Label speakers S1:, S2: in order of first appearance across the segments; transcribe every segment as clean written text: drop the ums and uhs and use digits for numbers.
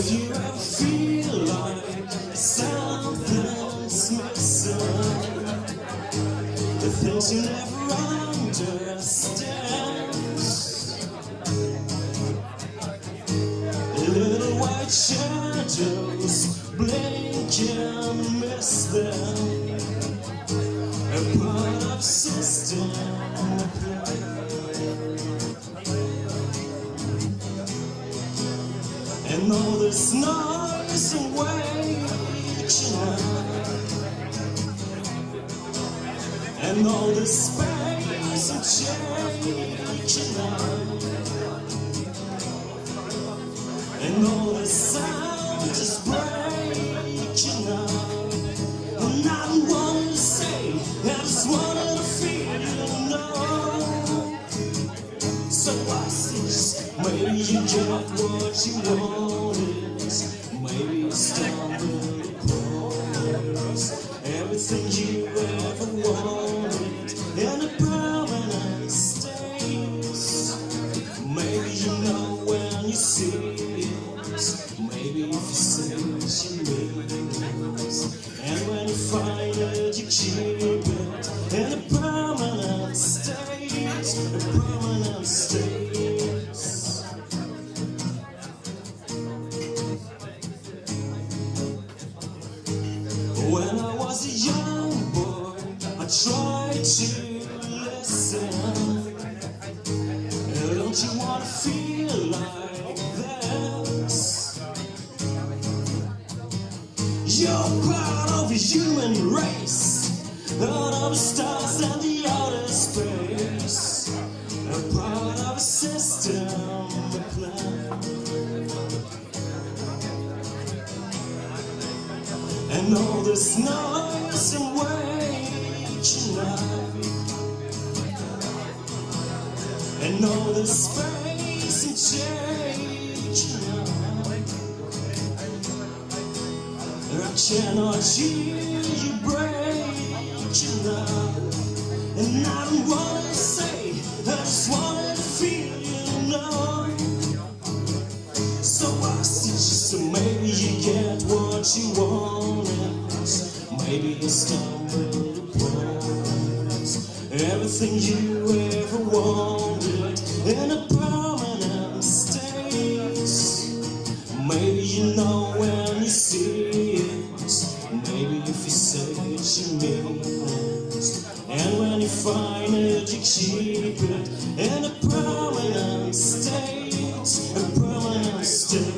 S1: If you ever feel like something's missing, the things you never understand, the little white shadows blink and miss them, a part of the system. And all this noise and waking up, and all this space and changing up, and all this sound is breaking up. And I don't want to say, I just wanted to feel, you know. So I see, maybe you get what you wanted, maybe you stumbled across everything you ever wanted in a permanent state. Maybe you know when you see it, maybe if you say what you mean, and when you find it, you keep it in a permanent state, a permanent state. When I was a young boy, I tried to listen. Don't you want to feel like this? You're part of a human race, out of the stars and the outer space, a part of a system, a plan. And all this noise and waking up, and all this space and changing up, I cannot hear you breaking up. And I don't want to say, I just wanted to feel, you know. So I see you, so maybe you get what you wanted, maybe you stumbled upon everything you ever wanted in a permanent state. Maybe you know when you see it, maybe if you say what you mean it, and when you find it, you keep it in a permanent state, a permanent state.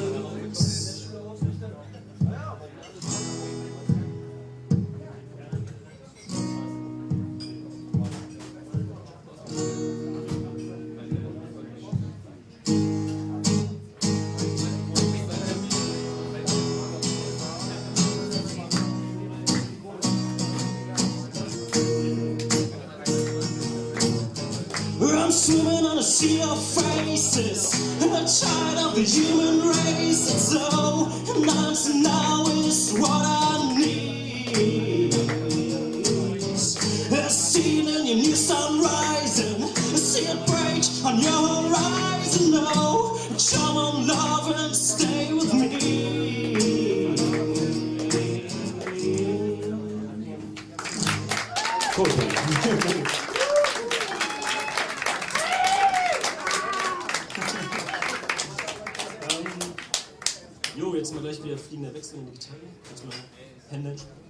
S1: I'm swimming on a sea of faces, and I'm tired of the human race. And so, and now is what I need. See the new sun rising, see it break on your horizon. No, come on, love, and stay with me. Cool. Jo, jetzt mal gleich wieder fliegender Wechsel in die Gitarre. Jetzt mal Hände.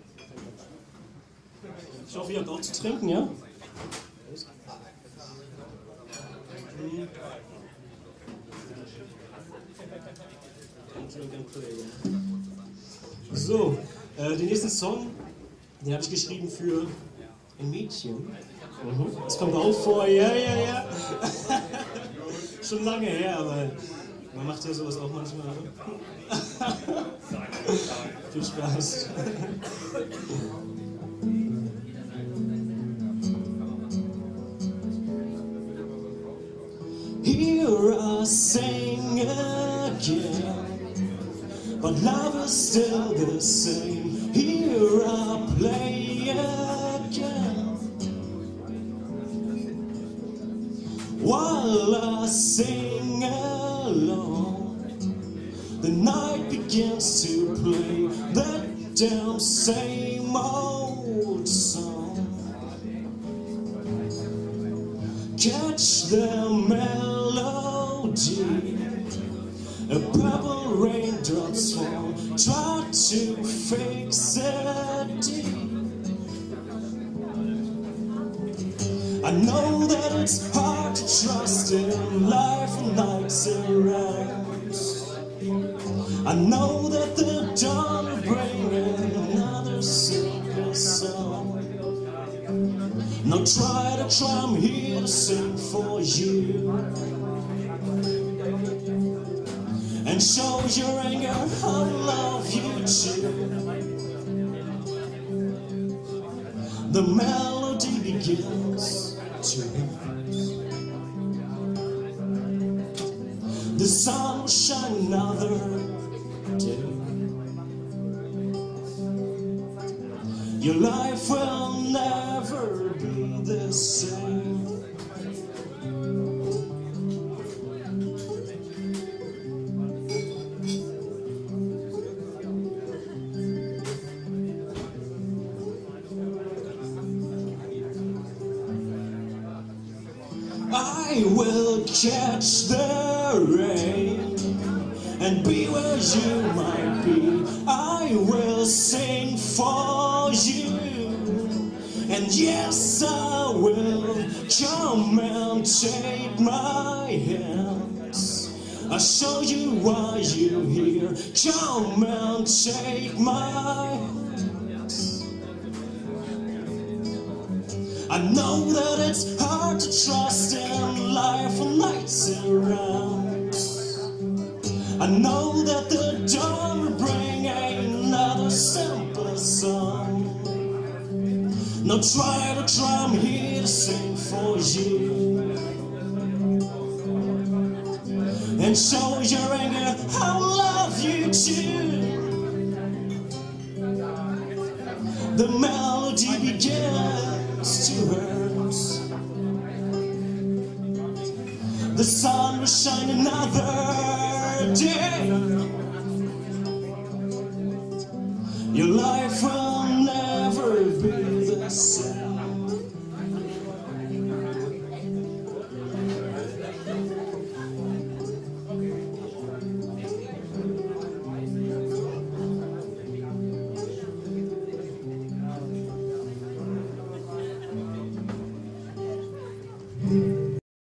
S1: Ich hoffe, ihr habt auch zu trinken, ja? So, den nächsten Song, den habe ich geschrieben für ein Mädchen. Das kommt auch vor, ja. Schon lange her, aber man macht ja sowas auch manchmal. Viel Spaß. Here I sing again, but love is still the same. Here I play again, while I sing alone. The night begins to play that damn same old song. Catch the melody, a purple raindrops fall, try to fix it deep. I know that it's hard to trust in life and nights around. I know that the dawn will bring another simple song. Now try to I'm here to sing for you and show your anger, I love you too. The melody begins to rise. The sun will shine another day. Your life will never be the same. I will catch the rain and be where you might be. I will sing for you, and yes, I will come and take my hands. I'll show you why you're here. Come and take my hands. I know that it's hard to trust in life when nights around. I know that the dawn will bring another simpler song. Now try to I'm here to sing for you and show your anger, I love you too. The melody begins to hurt. The sun will shine another day. Your life will never be the same.